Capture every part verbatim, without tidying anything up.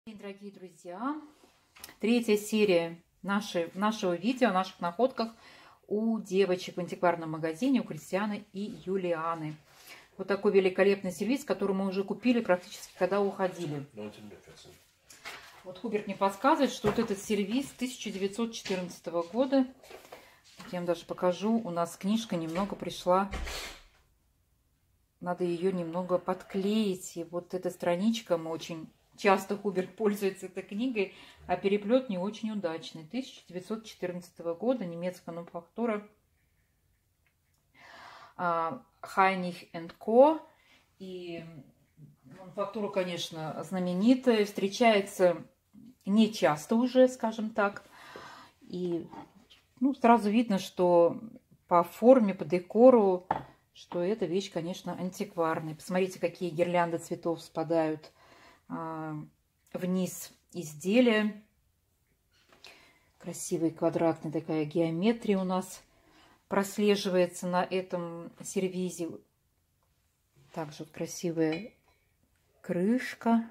Дорогие друзья, третья серия нашей, нашего видео о наших находках у девочек в антикварном магазине у Кристианы и Юлианы. Вот такой великолепный сервиз, который мы уже купили практически когда уходили. Вот Хуберт мне подсказывает, что вот этот сервиз тысяча девятьсот четырнадцатого года. Я вам даже покажу. У нас книжка немного пришла. Надо ее немного подклеить. И вот эта страничка, мы очень часто Хуберт пользуется этой книгой, а переплет не очень удачный. тысяча девятьсот четырнадцатого года, немецкая мануфактура Хайних энд Ко. И мануфактура, конечно, знаменитая, встречается не часто уже, скажем так. И ну, сразу видно, что по форме, по декору, что эта вещь, конечно, антикварная. Посмотрите, какие гирлянды цветов спадают а, вниз изделия. Красивая квадратная такая геометрия у нас прослеживается на этом сервизе. Также вот красивая крышка.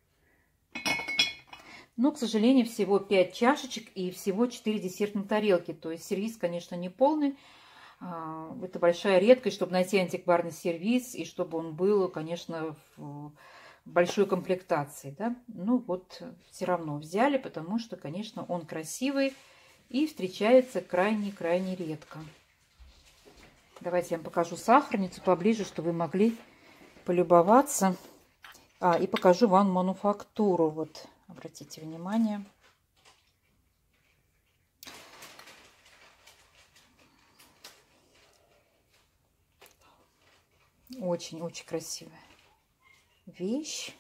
Но, к сожалению, всего пять чашечек и всего четыре десертных тарелки. То есть сервиз, конечно, не полный. Это большая редкость, чтобы найти антикварный сервиз и чтобы он был, конечно, в большой комплектации. Да? Ну вот, все равно взяли, потому что, конечно, он красивый и встречается крайне-крайне редко. Давайте я вам покажу сахарницу поближе, чтобы вы могли полюбоваться. А, и покажу вам мануфактуру. Вот, обратите внимание. Очень-очень красивая вещь.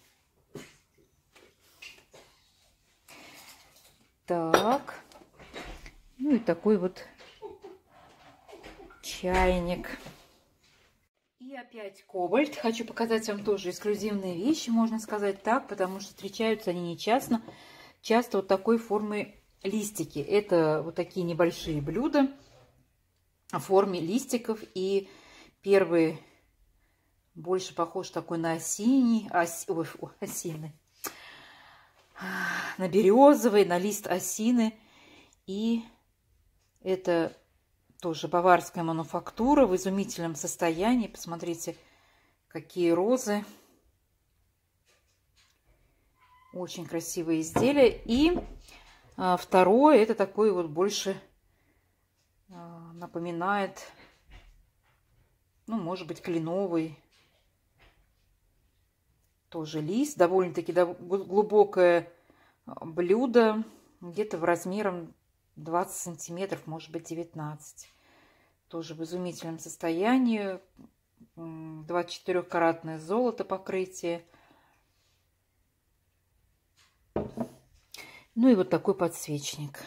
Так. Ну и такой вот чайник. И опять кобальт. Хочу показать вам тоже эксклюзивные вещи, можно сказать так, потому что встречаются они не часто. Часто вот такой формы листики. Это вот такие небольшие блюда в форме листиков. И первый больше похож такой на осенний, ос, ой, осенний, на березовый, на лист осины. И это тоже баварская мануфактура в изумительном состоянии. Посмотрите, какие розы. Очень красивые изделия. И а, второе, это такой вот больше а, напоминает, ну, может быть, кленовый. Тоже лист. Довольно-таки глубокое блюдо. Где-то в размером двадцать сантиметров, может быть, девятнадцать. Тоже в изумительном состоянии. двадцать четыре каратное золото покрытие. Ну и вот такой подсвечник.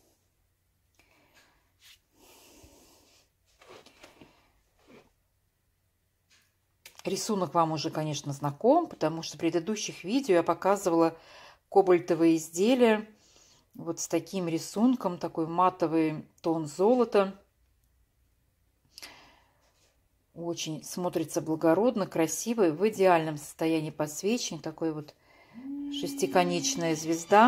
Рисунок вам уже, конечно, знаком, потому что в предыдущих видео я показывала кобальтовые изделия вот с таким рисунком, такой матовый тон золота. Очень смотрится благородно, красиво, в идеальном состоянии подсвечник. Такой вот шестиконечная звезда.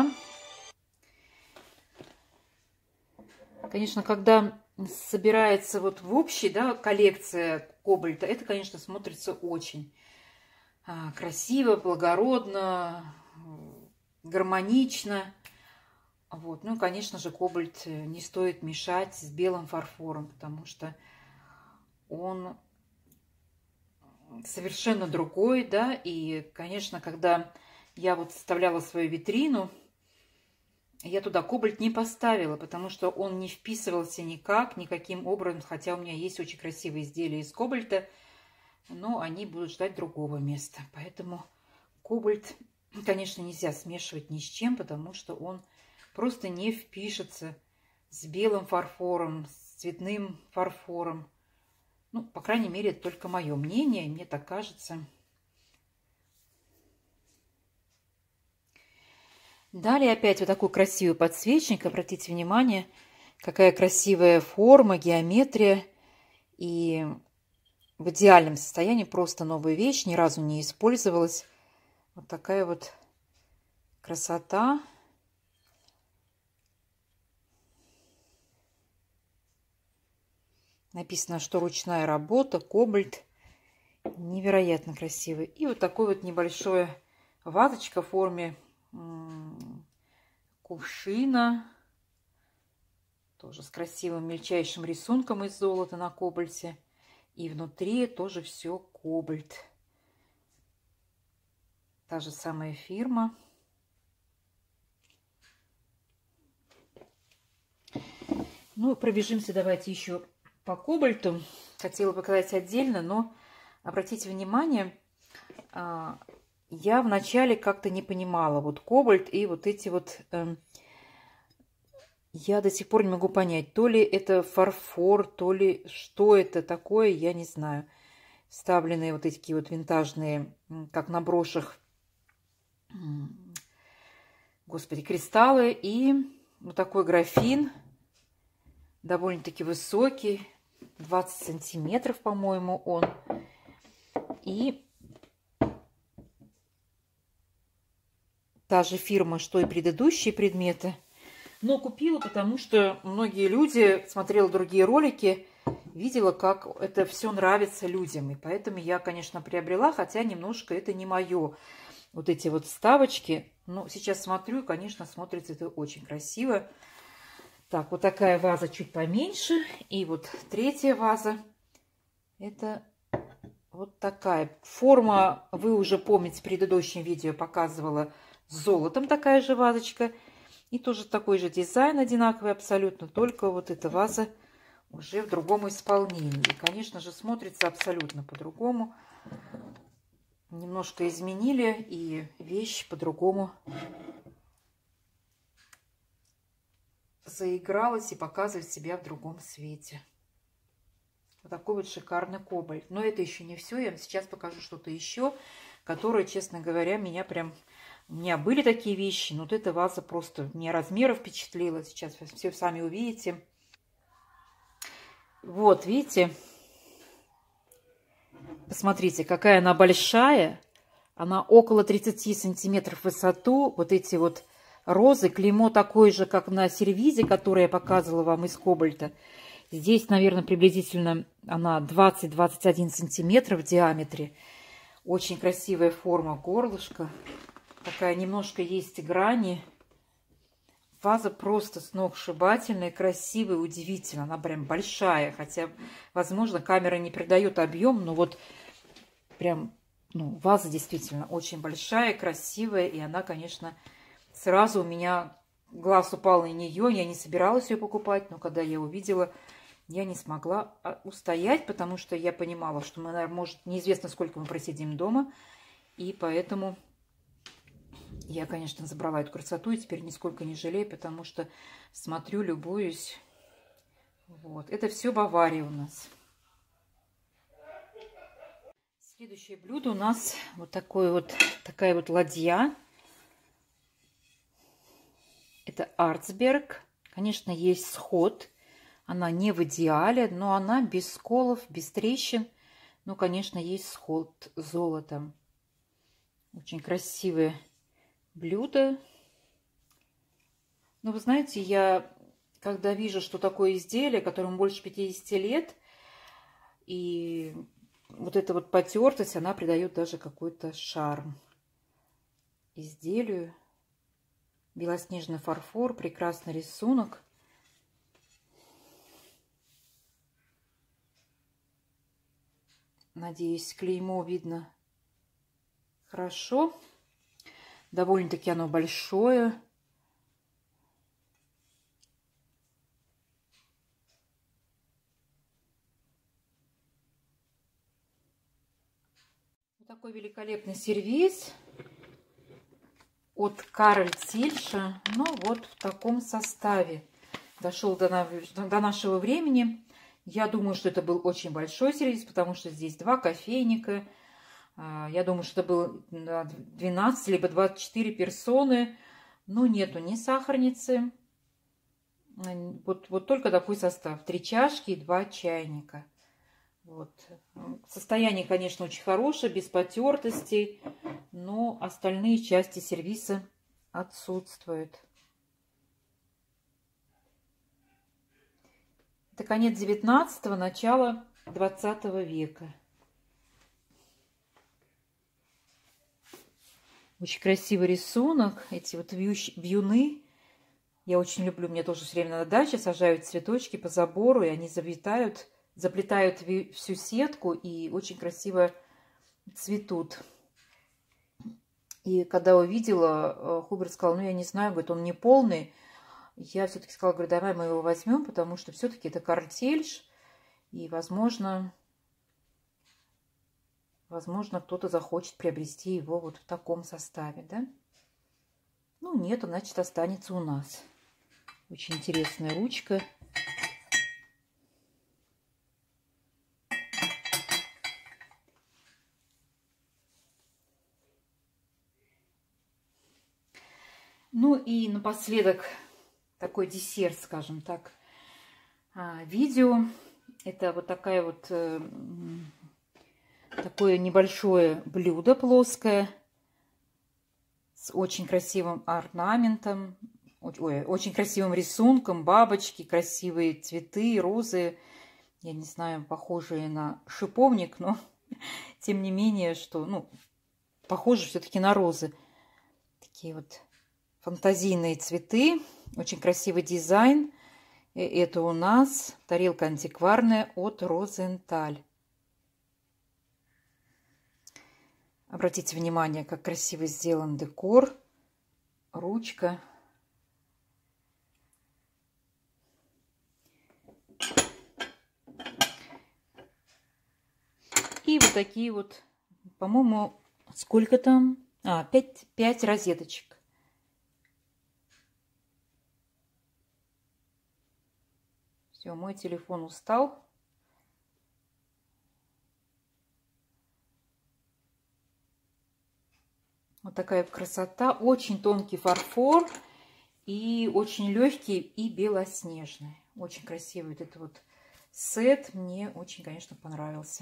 Конечно, когда собирается вот в общей, да, коллекция кобальта, это, конечно, смотрится очень а, красиво, благородно, гармонично. Вот. Ну, конечно же, кобальт не стоит мешать с белым фарфором, потому что он совершенно другой, да, и, конечно, когда я вот вставляла свою витрину, я туда кобальт не поставила, потому что он не вписывался никак, никаким образом, хотя у меня есть очень красивые изделия из кобальта, но они будут ждать другого места. Поэтому кобальт, конечно, нельзя смешивать ни с чем, потому что он просто не впишется с белым фарфором, с цветным фарфором. Ну, по крайней мере, это только мое мнение, мне так кажется. Далее опять вот такой красивый подсвечник. Обратите внимание, какая красивая форма, геометрия. И в идеальном состоянии, просто новая вещь, ни разу не использовалась. Вот такая вот красота. Написано, что ручная работа, кобальт. Невероятно красивый. И вот такой вот небольшая вазочка в форме кувшина. Тоже с красивым мельчайшим рисунком из золота на кобальте. И внутри тоже все кобальт. Та же самая фирма. Ну, пробежимся давайте еще по кобальту. Хотела показать отдельно, но обратите внимание, я вначале как-то не понимала вот кобальт и вот эти вот... Я до сих пор не могу понять, то ли это фарфор, то ли что это такое, я не знаю. Вставленные вот эти вот винтажные, как на брошах, господи, кристаллы. И вот такой графин, довольно-таки высокий, двадцать сантиметров, по-моему, он. И та же фирма, что и предыдущие предметы. Но купила, потому что многие люди, смотрела другие ролики, видела, как это все нравится людям. И поэтому я, конечно, приобрела, хотя немножко это не мое. Вот эти вот вставочки. Но сейчас смотрю, конечно, смотрится это очень красиво. Так, вот такая ваза чуть поменьше. И вот третья ваза. Это вот такая. Форма, вы уже помните, в предыдущем видео показывала с золотом такая же вазочка. И тоже такой же дизайн одинаковый абсолютно, только вот эта ваза уже в другом исполнении. И, конечно же, смотрится абсолютно по-другому. Немножко изменили, и вещь по-другому заигралась и показывает себя в другом свете. Вот такой вот шикарный кобальт. Но это еще не все. Я вам сейчас покажу что-то еще, которое, честно говоря, меня прям... У меня были такие вещи, но вот эта ваза просто меня размером впечатлила. Сейчас вы все сами увидите. Вот, видите? Посмотрите, какая она большая. Она около тридцати сантиметров в высоту. Вот эти вот розы. Клеймо такое же, как на сервизе, которое я показывала вам из кобальта. Здесь, наверное, приблизительно она двадцать-двадцать один сантиметр в диаметре. Очень красивая форма горлышка. Такая немножко есть грани. Ваза просто сногсшибательная, красивая, удивительная. Она прям большая. Хотя, возможно, камера не передает объем, но вот прям, ну, ваза действительно очень большая, красивая. И она, конечно, сразу у меня глаз упал на нее. Я не собиралась ее покупать, но когда я увидела, я не смогла устоять, потому что я понимала, что мы, наверное, может, неизвестно, сколько мы просидим дома. И поэтому... Я, конечно, забрала эту красоту и теперь нисколько не жалею, потому что смотрю, любуюсь. Вот. Это все Бавария у нас. Следующее блюдо у нас вот, такой вот такая вот ладья. Это Арцберг. Конечно, есть сход. Она не в идеале, но она без сколов, без трещин. Ну, конечно, есть сход золотом. Очень красивые блюдо. Но вы знаете, я когда вижу, что такое изделие, которому больше пятидесяти лет, и вот эта вот потертость, она придает даже какой-то шарм изделию. Белоснежный фарфор, прекрасный рисунок. Надеюсь, клеймо видно хорошо. Довольно-таки оно большое. Вот такой великолепный сервиз от Кароль Тильша. Ну вот в таком составе дошел до, на, до нашего времени. Я думаю, что это был очень большой сервиз, потому что здесь два кофейника. Я думаю, что это было двенадцать либо двадцать четыре персоны. Но нету ни сахарницы. Вот, вот только такой состав. Три чашки и два чайника. Вот. Состояние, конечно, очень хорошее, без потертостей. Но остальные части сервиса отсутствует. Это конец девятнадцатого, начало двадцатого века. Очень красивый рисунок. Эти вот вьюны. Я очень люблю. Мне тоже все время на даче сажают цветочки по забору, и они заплетают, заплетают всю сетку, и очень красиво цветут. И когда увидела, Хуберт сказал, ну я не знаю, говорит, он не полный. Я все-таки сказала, говорю, давай мы его возьмем, потому что все-таки это картельш, и, возможно, возможно, кто-то захочет приобрести его вот в таком составе, да? Ну, нет, он, значит, останется у нас. Очень интересная ручка. Ну и напоследок такой десерт, скажем так, видео. Это вот такая вот такое небольшое блюдо плоское с очень красивым орнаментом, ой, очень красивым рисунком, бабочки, красивые цветы, розы. Я не знаю, похожие на шиповник, но тем не менее, что, ну, похоже все-таки на розы. Такие вот фантазийные цветы, очень красивый дизайн. И это у нас тарелка антикварная от Розенталь. Обратите внимание, как красиво сделан декор, ручка. И вот такие вот, по-моему, сколько там? А, пять, пять розеточек. Все, мой телефон устал. Вот такая красота. Очень тонкий фарфор и очень легкий и белоснежный. Очень красивый вот этот вот сет. Мне очень, конечно, понравился.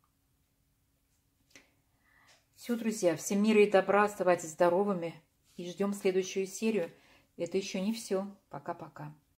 Все, друзья, всем мира и добра. Оставайтесь здоровыми и ждем следующую серию. Это еще не все. Пока-пока.